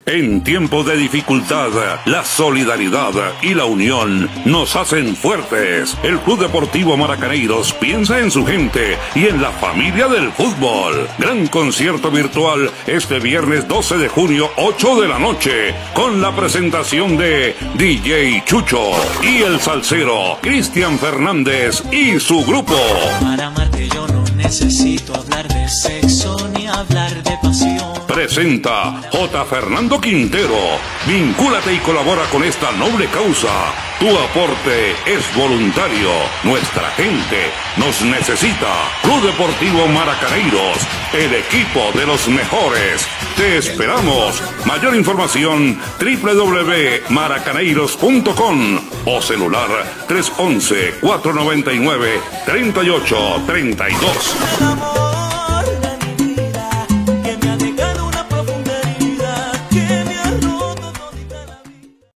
En tiempos de dificultad, la solidaridad y la unión nos hacen fuertes. El Club Deportivo Maracaneiros piensa en su gente y en la familia del fútbol. Gran concierto virtual este viernes 12 de junio, 8 de la noche, con la presentación de DJ Chucho y el salsero Cristian Fernández y su grupo. Para amarte yo no necesito hablar de sexo ni hablar de pasión. Presenta J. Fernando Quintero. Vincúlate y colabora con esta noble causa. Tu aporte es voluntario. Nuestra gente nos necesita. Club Deportivo Maracaneiros, el equipo de los mejores. Te esperamos. Mayor información www.maracaneiros.com o celular 311-499-3832.